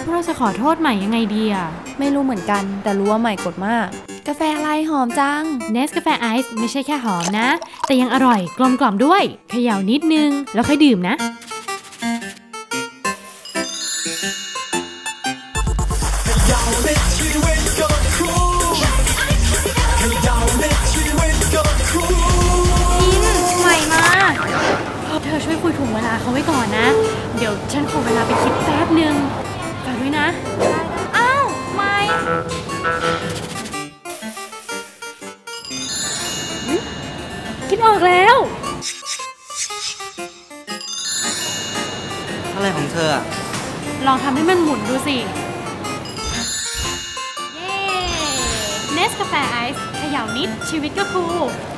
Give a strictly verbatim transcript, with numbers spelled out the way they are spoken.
เราจะขอโทษใหม่ยังไงดีอะไม่รู้เหมือนกันแต่รู้ว่าใหม่กดมากกาแฟอะไรหอมจัง Nescafe Ice ไม่ใช่แค่หอมนะแต่ยังอร่อยกลมกล่อมด้วยเขย่านิดนึงแล้วค่อยดื่มนะใหม่มาเธอช่วยคุยถ่วงเวลาเขาไว้ก่อนนะเดี๋ยวฉันขอเวลาไปคิดแป๊บนึงฝากด้วยนะอ้าวไม่คิดออกแล้วอะไรของเธออะลองทำให้มันหมุนดูสิเย้ Nescafe Ice เขย่านิดชีวิตก็คูล